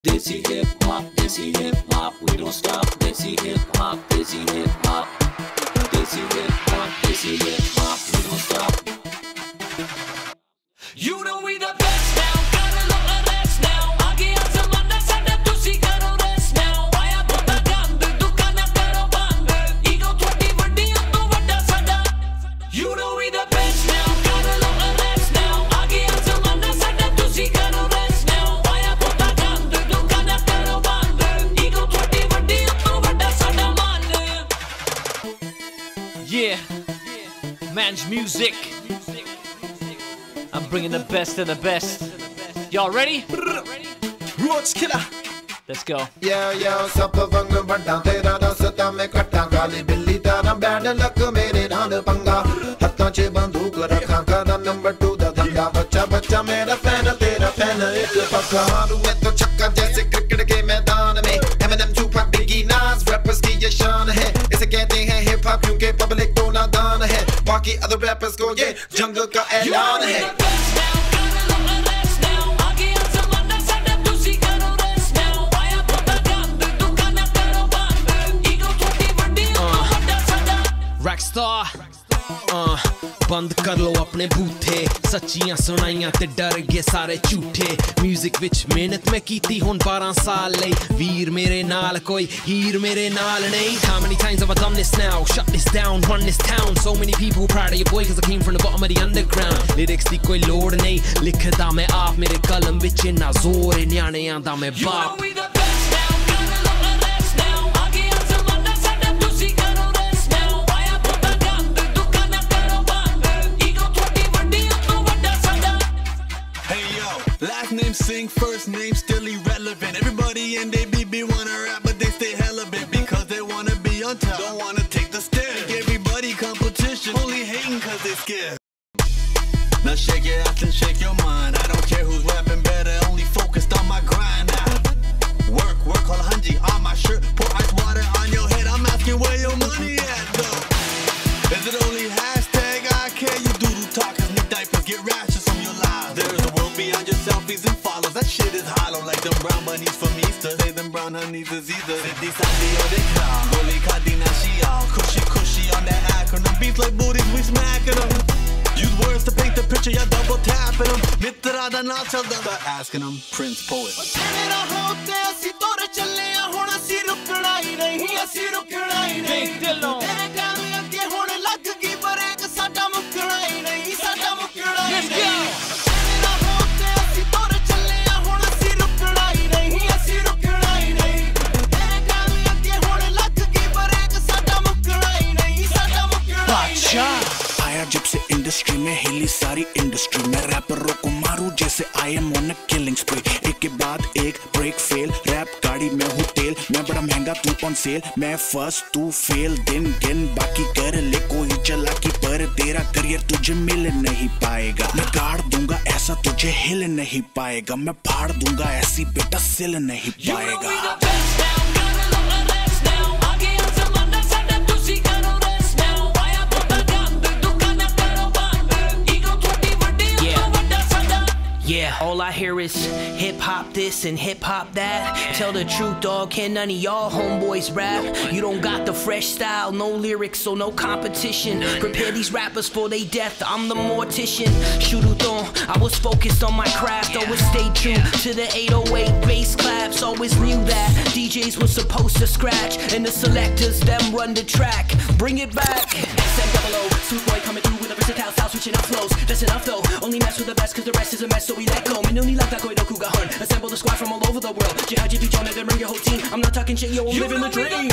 Desi hip hop, we don't stop. Desi hip hop, desi hip hop. Desi hip hop, we don't stop. You know we the best now, gotta look at us now. Aage aa zamana sada tusi karo rest now. Aaya bota gand, dukana karo band. Ego thodi vaddiyan to vadda sada. You know we the best now, gotta look at us now. Aage aa zamana sada tusi karo rest now. Aaya bota gand, dukana karo band. Ego thodi vaddiyan to vadda sada man. Yeah, Manj Music. I'm bringing the best of the best. Y'all ready? Roach Killer. Let's go. Yo, sab vang vadda tera rasta mein katta kali billi tara bad luck mere naal panga hattan che bandook rakha kara number 2 da dhanda bachcha mera fan tera fan ek pakka maru main to chakka jaise cricket ke मैदान में Eminem Tupac Biggie Nas rappers की ये शान है इसे कहते हैं hip hop क्योंकि public तो नादान है बाकी other rappers को ये जंग का ऐलान है Rockstar बंद कर लो अपने बूथे सच्चियां सुनाइयां ते डर गए सारे झूठे म्यूजिक विच मेहनत मैं कीती हुन 12 साल लई वीर मेरे नाल कोई हीर मेरे नाल नहीं How many times have I done this now shut this down run this town so many people proud of your boy cause I came from the bottom of the underground lyrics दी कोई लोड़ नहीं लिखदा मैं आप मेरे कलम विच इन्ना जोर है न्याणियां दा मैं बाप Last name sing, first name still irrelevant. Everybody and they BB wanna rap, but they stay hella big because they wanna be on top. Don't wanna take the stairs. Make everybody competition, only hating cause they scared. Now shake your ass and shake your mind. I don't care who's rapping better, only focused on my grind now. Work, all hanji on my shirt, pour ice water on your head. I'm asking where your money at though. Is it only hashtag I care? You doodle talkers need diapers, get rashes from your lives. There's a world beyond your selfies and follows. That shit is hollow like them brown bunnies from Easter. Say them brown honeys is either. Siddhi Sandi or they clown. Goli khadi na shial. Cushy on that acronym. Beats like booties, we smacking them. Use words to paint the picture, y'all double tapping them. Mitra da na chal them. Start asking them, Prince Poet. Let's go. आया जब से industry में हिली सारी industry में रैपरों को मारू जैसे I am on a killing spree एक के बाद एक ब्रेक फेल रैप गाड़ी में हूँ तेल मैं बड़ा महंगा तू ऑन सेल मैं फर्स्ट तू फेल दिन बाकी कर ले कोई चला की पर तेरा करियर तुझे मिल नहीं पाएगा मैं गाड़ दूंगा ऐसा तुझे हिल नहीं पाएगा मैं फाड़ दूंगा ऐसी बेटा सिल नहीं पाएगा Yeah, all I hear is hip-hop this and hip-hop that. Tell the truth, dog, can none of y'all homeboys rap? You don't got the fresh style, no lyrics, so no competition. Prepare these rappers for their death, I'm the mortician. Shuruton, I was focused on my craft, always stayed true to the 808 bass claps. Always knew that DJs were supposed to scratch, and the selectors, them run the track. Bring it back. XM00, Suit Boy coming through with a versatile style, switching up flows. That's enough though, only mess with the best cause the rest is a mess, so we let go. Minuni like that koido kuga hun. Assemble the squad from all over the world. Jihad if you join it, then bring your whole team. I'm not talking shit, yo, I'm living the dream.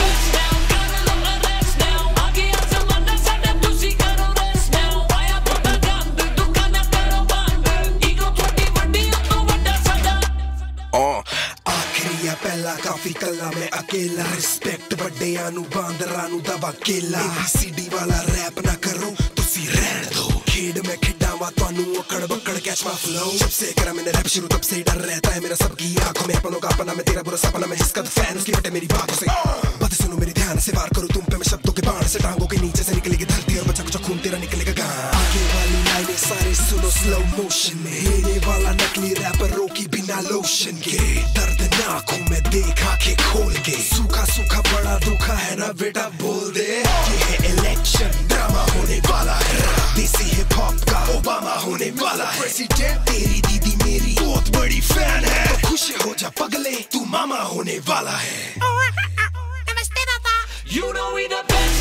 पहला काफी कला मैं अकेला respect बड़े आनू बांदरानू दवा केला ABCD वाला रैप ना करो तुसी रहन दो खेड में खिडावा तानू अकड़ बकड़ कैच माय फ्लो जब से करा मैंने रैप शुरू तब से डर रहता है मेरा सबकी आंखों में अपनों का अपना मैं तेरा बुरा सपना मैं जिसका तो फैन उसकी बटे मेरी बातों से बातें सुनो मेरी ध्यान से वार करूं तुम पे मैं शब्दों के बाण से टांगों के नीचे से निकलेगी धरती और बचा कुछ खून तेरा निकलेगा गान आगे वाली लाइनें सारे सुनो स्लो मोशन में हेरे वाला नकली रैपरों की बिना लोशन के दर्दनाक बेटा बोल दे ये है इलेक्शन ड्रामा होने वाला है देसी हिप हॉप का ओबामा होने वाला है प्रेसिडेंट तेरी दीदी मेरी बहुत बड़ी फैन है तो खुश हो जा पगले तू मामा होने वाला है You know we the best.